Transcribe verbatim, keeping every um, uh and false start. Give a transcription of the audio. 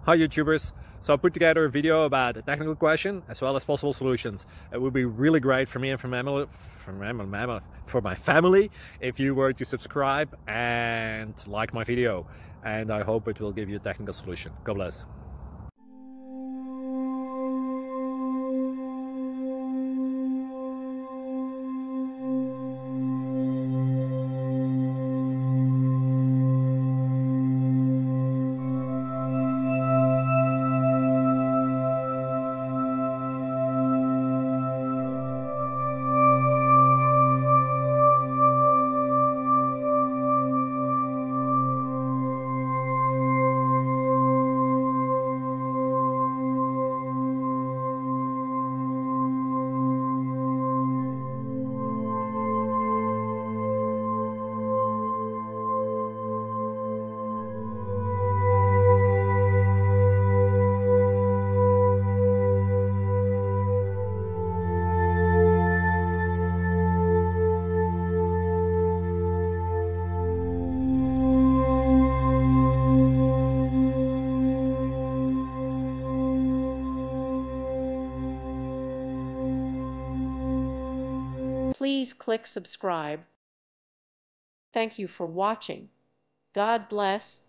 Hi YouTubers! So I put together a video about a technical question as well as possible solutions. It would be really great for me and for my, for my, for my family if you were to subscribe and like my video, and I hope it will give you a technical solution. God bless. Please click subscribe. Thank you for watching. God bless.